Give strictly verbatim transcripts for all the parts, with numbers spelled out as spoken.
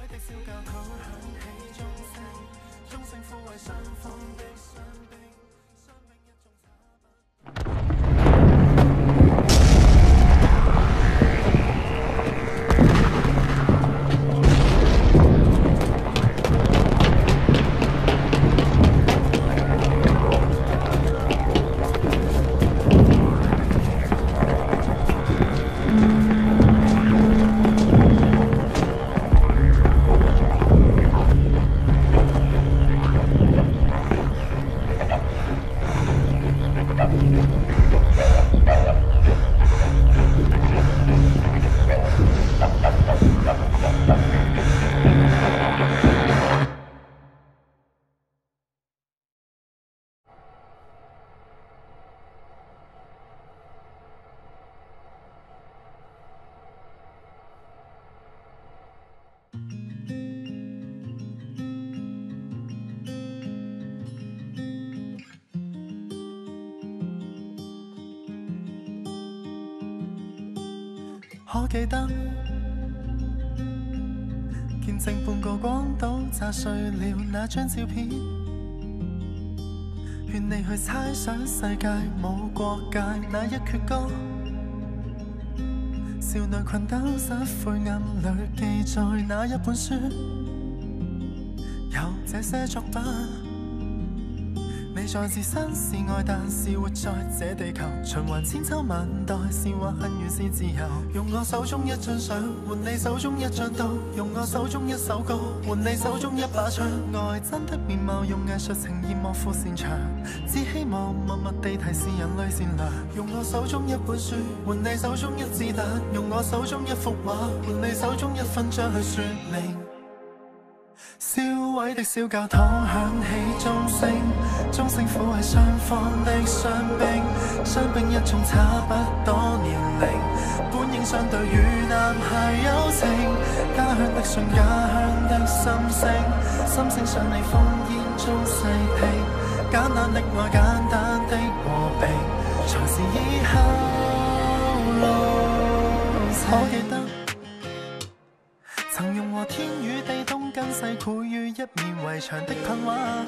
可記得見證半個廣島炸碎了那張照片，勸你去猜想世界冇國界那一闕歌，少女裙兜失灰暗裏記載那一本書，有這些作品。你在自身是愛，但是活在這地球，循環千秋萬代，是或恨與是自由。用我手中一張相換你手中一張刀，用我手中一首歌換你手中一把槍。愛真的面貌用藝術呈現莫負擅長，只希望默默地提示人類善良。用我手中一本書換你手中一子彈，用我手中一幅畫換你手中一分章去說明。燒毀的小教堂響起鐘聲，鐘聲撫慰雙方的傷兵，傷兵一眾差不多年齡，本應相對與男孩友情，家鄉的信，家鄉的心聲，心聲想你烽煙中細聽，簡單的愛，簡單的和平，才是以後路程。我記得曾用和天與地東跟西繪於一面圍牆的噴畫，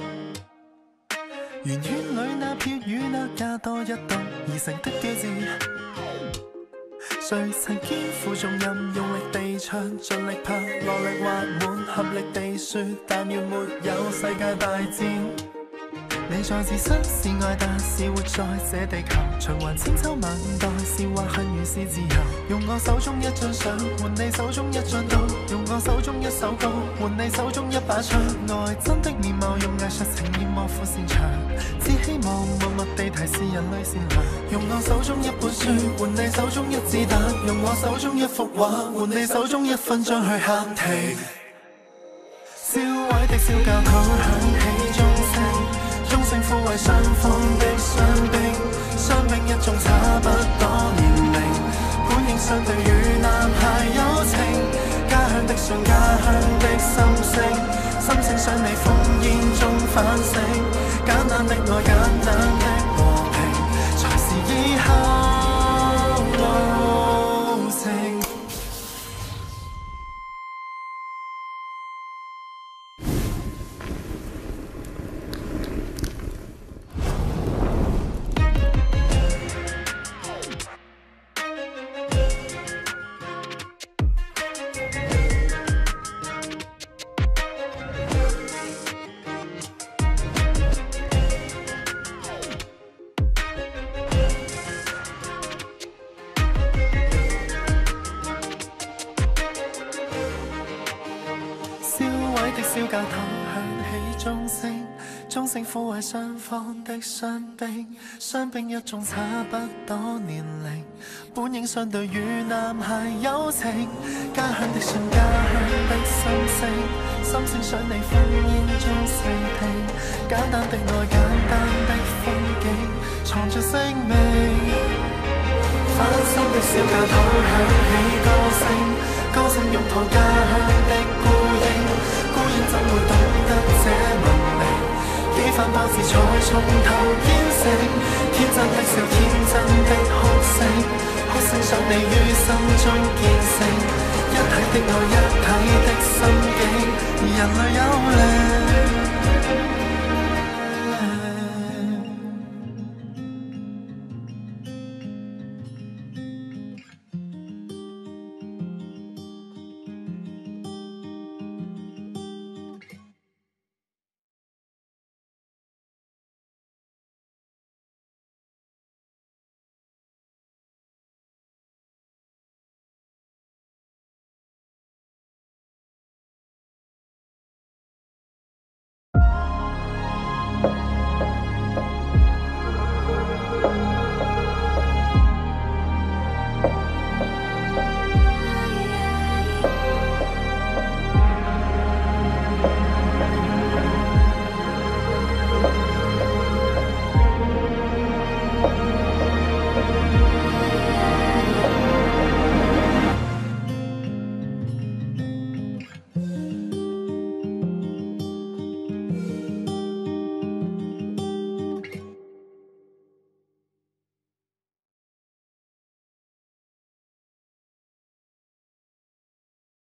圓圈裏那撇與那加多一度而成的標誌，誰曾肩負重任，用力地唱，盡力拍，落力畫滿，合力地說，但願沒有世界大戰。你在自身是愛，但是活在這地球，循環千秋萬代，是或恨與是自由。用我手中一張相換你手中一張刀，用我手中一首歌換你手中一把槍。愛真的面貌用藝術呈現莫負擅長，只希望默默地提示人類善良。用我手中一本書換你手中一子彈，用我手中一幅畫換你手中一分章去喊停。燒毀的小教堂響起鐘聲，鐘聲撫慰雙方的傷兵，傷兵一眾差不多年齡，本應相對與男孩友情，家鄉的信，家鄉的心聲，心聲想你烽煙中反省，簡單的愛，簡單的和平，才是以後路程。小教堂響起鐘聲，鐘聲撫慰雙方的傷兵，傷兵一眾差不多年齡，本應相對與男孩友情，家鄉的信，家鄉的心聲，心聲想你烽煙中細聽，簡單的愛，簡單的風景，藏着生命。翻新的小教堂響起歌聲，歌聲擁抱家鄉的孤影，孤影怎會懂得這文明？幾番包字才從頭建成，天真的笑，天真的哭聲，哭聲想你於心中見證。 一體的愛，一體的心境，人類有靈。